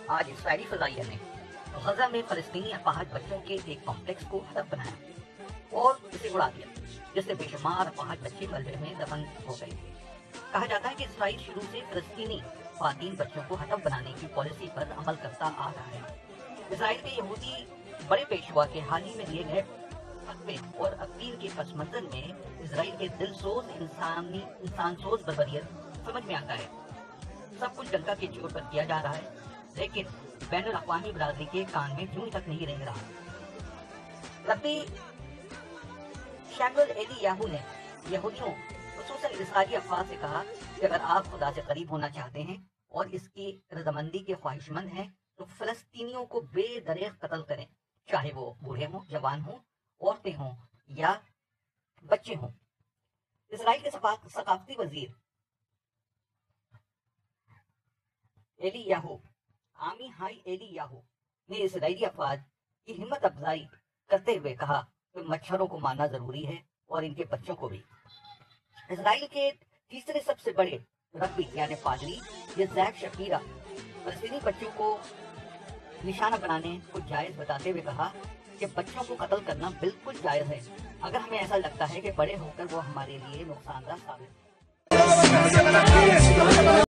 آج اسرائیلی فضائیہ نے غزہ میں فلسطینی اپاہج بچوں کے ایک کمپلیکس کو ہدف بنایا اور اسے اڑا دیا، جس سے بے شمار اپاہج بچے ملبے میں دفن ہو گئے۔ کہا جاتا ہے کہ اسرائیل شروع سے فلسطینی خواتین بچوں کو ہدف بنانے کی پالیسی پر عمل کرتا آ رہا ہے۔ اسرائیل کے یہودی بڑے پیشوا کے حال ہی میں دیے گئے فتوے اور اپیل کے پس منظر میں اسرائیل کے دل سوز انسان سوز بربریت سمجھ میں آتا ہے۔ سب کچھ ڈنکا کے زور پر کیا جا رہا ہے، لیکن بین الاقوامی برادری کے کان میں کیوں تک نہیں رہ رہا۔ ربی شیمول ایلی یاہو نے یہودیوں خصوصاً اسرائیلی افراد سے کہا کہ اگر آپ خدا سے قریب ہونا چاہتے ہیں اور اس کی رضامندی کے خواہش مند ہیں تو فلسطینیوں کو بے دریغ قتل کریں، چاہے وہ بوڑھے ہوں، جوان ہوں، عورتیں ہوں یا بچے ہوں۔ اسرائیل کے ثقافتی وزیر Eliyahu Amichai Eliyahu نے اسرائیلی افواج کی ہمت افزائی کرتے ہوئے کہا کہ مچھروں کو مارنا ضروری ہے اور ان کے بچوں کو بھی۔ اسرائیل کے تیسرے سب سے بڑے ربی یعنی پادری یزیک شپیرا فلسطینی بچوں کو نشانہ بنانے کو جائز بتاتے ہوئے کہا کہ بچوں کو قتل کرنا بالکل جائز ہے، اگر ہمیں ایسا لگتا ہے کہ بڑے ہو کر وہ ہمارے لیے نقصان دہ ثابت